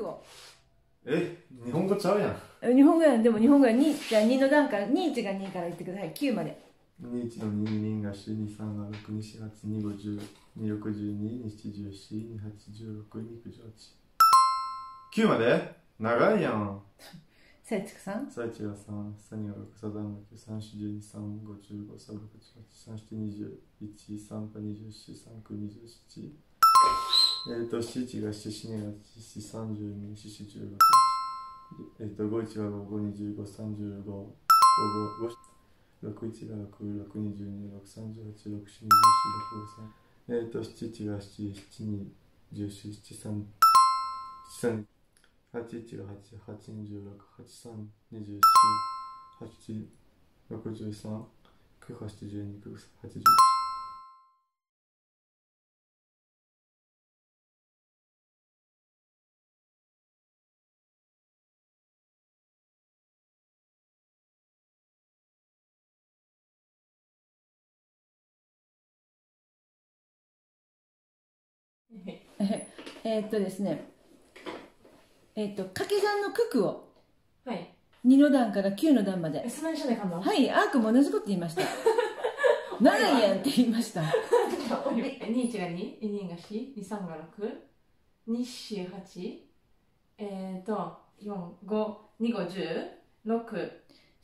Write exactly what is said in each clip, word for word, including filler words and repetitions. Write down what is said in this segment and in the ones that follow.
九を。 え、日本語ちゃうやん。 日本語やん、でも日本語やに、じゃあにの段から、に、いちがにから言ってください。きゅうまで。 に、いちのに、にがよん、に、さんがろく、に、し、はち、に、ご、じゅう、に、ろく、じゅうに、に、しち、じゅうよん、に、はち、じゅうろく、に、く、じゅうはち。きゅうまで長いやん。 さいちくさん。 さいちがさん、さにがろく、さだんがきゅう、さんしじゅうに、さんごじゅうご、さんろくじゅうはち、さんしちにじゅういち、さんぱにじゅうよん、さんくにじゅうなな。えっと、しちがし、しにがし、さんじゅうに、ししじゅうろく。えっと、ごいちがご、ごにじゅうご、さんじゅうご、ごご、ろくいちがろく、ろくにじゅうに、ろくさんじゅうはち、ろくしにじゅうよん、ろくごさん。えっと、しちいちがしち、しちにじゅうよん、しちさん、しちさん、はちいちがはち、はちにじゅうろく、はちさんにじゅうよん、はちろくじゅうさん、きゅうはちじゅうに、きゅうはちじゅういち。 ええーっとですね、えーっと、掛け算の九九を。 はい。 にの段からきゅうの段まで。 え、そんなにしないかんの？ はい、アークも同じこと言いました。長いやんって言いました。 に、いちがに、にがよん、に、さんがろく、に、よん、はち、えっと、よん、ご、に、ご、じゅう、ろく、何 ?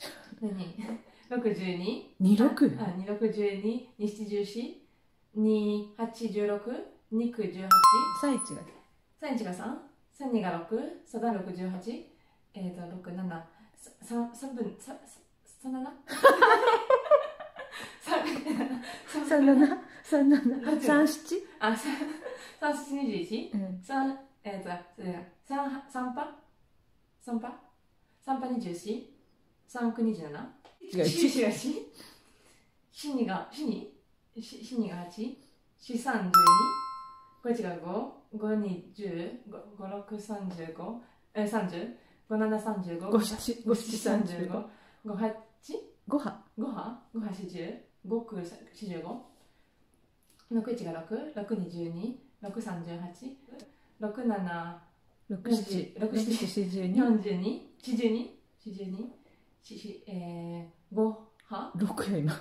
ろく、じゅうに、 に、ろく。 あ、に、ろく、じゅうに、に、なな、じゅうよん、に、はち、じゅうろく、に、きゅう、じゅうはち、 さいちが。 さんいちがさん、さんにがろく、さだろくじゅうはち、えっと、ろく、なな、さん、さんぶん、さ、さ、ななさんなな、さんなな、さんしち。 あ、さん、しち、にじゅういち、 うん。 さん、えっと、それが、さん、さんパさんパさんパにじゅうよん、さんくにじゅうなな、 違う、 しがよん、しにが、しにしにがはち、しさんじゅうに、ごいちがご、ごにじゅう、ごろくさんじゅうご、え、さんじゅう、ごななさんじゅうご、 ごしち、ごしちさんじゅうご。 ごはち、 ごは。 ごは、ごはしじゅう、ごくしじゅうご、ろくいちがろく、ろくにじゅうに、ろくさんじゅうはち、ろくなな、 ろくしち、ろくしち、しじゅうに。 よんじゅうに、しじゅうに、しじゅうに、しし、えー、ごは、 ろくや今。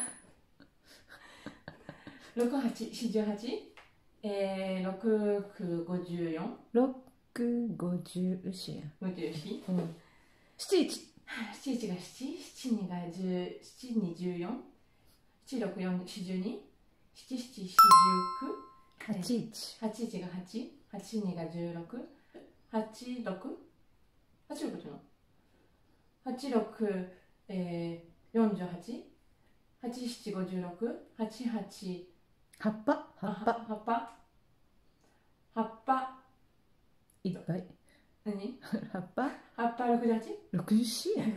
ろくはち、しじゅうはち、えー、ろくくごじゅうよん、 ろく、ごじゅうよんや。 ごじゅうよん、 うん。なないち。 なないちがなな、ななにがじゅう、ななにじゅうよん、ななろくよん、しじゅうに、なななしじゅうく、 はちいち。 はちいちがはち、はちにがじゅうろく、はちろく、はちろくっていうの ?はちろく、えー、よんじゅうはち、はちななごじゅうろく、はちはち、 葉っぱ、葉っぱ。 葉っぱ、葉っぱ、 いっぱい。 何葉っぱ葉っぱ ろくじゅうはち? ろくじゅうよんや。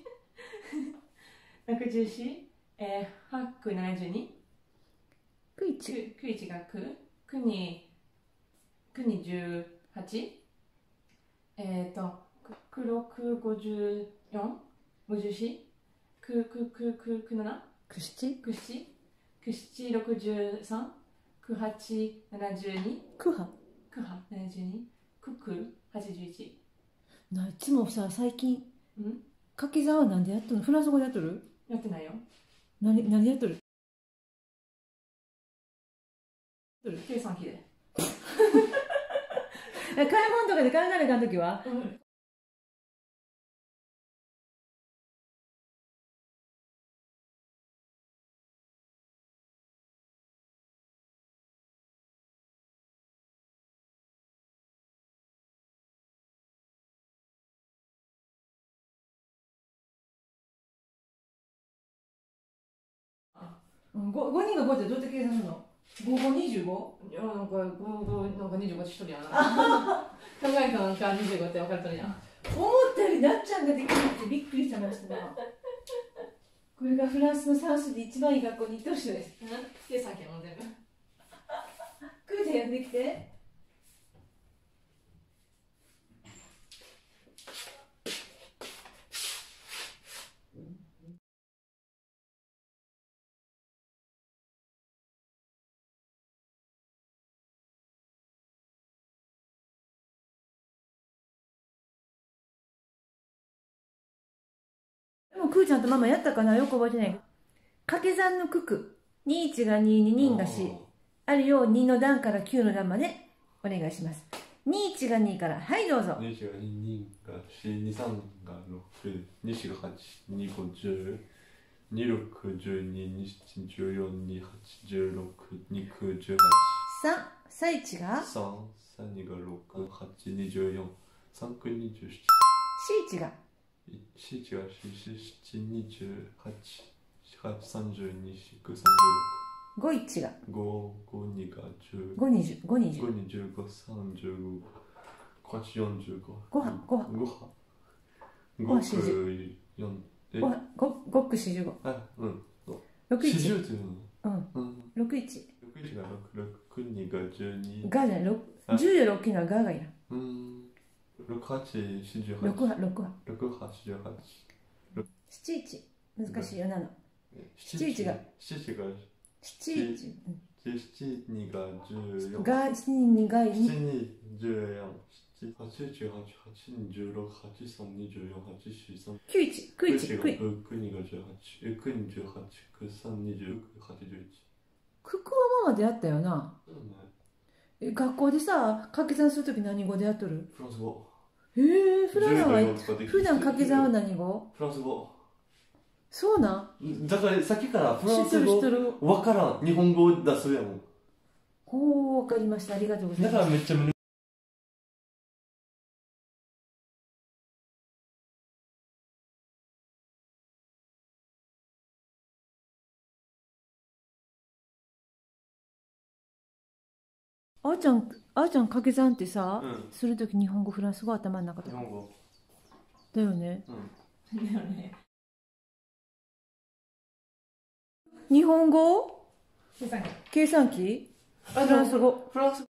ろくじゅうよん、えー、はちななじゅうに、 くいち。 くいちがく、くに、くにじゅうはち、えっ、ー、と、くろくごじゅうよん、ごじゅうよん、くくくくくなな、 くしち。 くしち、くしちろくじゅうさん、くはちななじゅうに、 くは。 くはななじゅうに、くくはちじゅういち。 ないつもさ、最近、 ん掛け算はなんでやっとるの？フランス語でやっとる？ やってないよ。 何、何でやっとる？ 計算機で。 買い物とかで考えなあかんときは、 うんうん、ご, ごにんがごってどうやって計算するの？ ごごにじゅうご？ いや、なんか、ご、ご、なんかにじゅうごって一人やな。考えたなんかにじゅうごって分かるとりやん。 思ったよりなっちゃんができるってびっくりしたましたな。これがフランスの算数で一番いい学校に行ってほしいです。 計算機やもん全部。 クーちゃんやってきて。 もくーちゃんとママやったかな、よく覚えてない。掛け算の九九。にいちがに、ににがし。あるようにの段からきゅうの段までお願いします。にいちがにから、はいどうぞ。 にいちがに、にがし、にさんがろく、にしがはち、にごじゅう、にろくじゅうに、にしちじゅうよん、にはちじゅうろく、にくじゅうはち。 さん、さいちがさん、さんにがろく、はち、にじゅうよん、さんくにじゅうなな。 しいちがしいちがし、しちにじゅうはち、はちさんじゅうに、しくさんじゅごいちがうろく、ご、ごにがじゅう、 ごにじゅう、ごにじゅう、 ごにじゅうご、さんじゅうご、はちよんじゅうご、 ごは、ごは、 ごは、 ごはしじよん、 ごは、ご、ごくしじゅうご、 あ、うん、 ろくいち、 四十っていうの、 うん、 うん、 ろくいち、 ろくいちがろく、ろくにがじゅうに、 がじゃない、ろく、じゅうより大きいのはががいらん。 うん、ろくはち、よんじゅうはち、 ろくは、ろくは、 ろくはち、よんじゅうはち、 しちいち、難しいよ、なの。 しちいちが、しちいちが、 しちいち、 しちにがじゅうよん、 が、しちにがいしちに、 にじゅうよん、はちじゅうはち、はちにじゅうろく、はちさんにじゅうよん、はちよんさん、 きゅういち、くいち、くい。 くにがじゅうはち、くにじゅうはち、くさんにじゅうろく、はちじゅういち。 くくはママでやったよな。 そうね。 え、学校でさ、掛け算するとき何語でやっとる？ フランス語。 へえ、普段は、 じゅうがよん使ってきて普段掛け算は何語？ フランス語。 そうなん？ だからさっきからフラン知っとる知ス語っとる。 わからん。日本語出すやもん。 ほう、わかりました。ありがとうございます。 だからめっちゃむあーちゃん、あーちゃん掛け算ってさ、 うんするとき日本語、フランス語頭の中で。 日本語。 だよね。 うん。 だよね。 日本語計算機。 計算機フランス語。 フランス